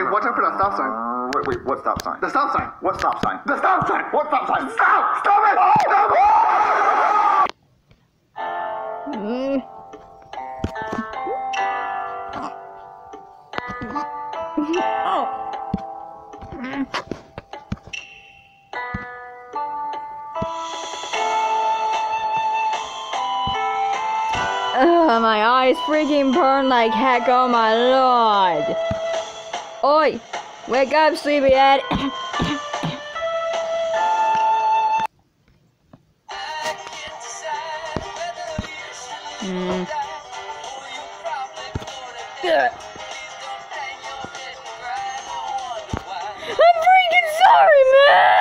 Hey, watch out for that stop sign. Wait, what stop sign? The stop sign. What stop sign? The stop sign. What stop sign? Stop! Stop it! Stop it! My eyes freaking burn like heck, oh my lord. Oi, wake up, sleepyhead. I'm freaking sorry, man.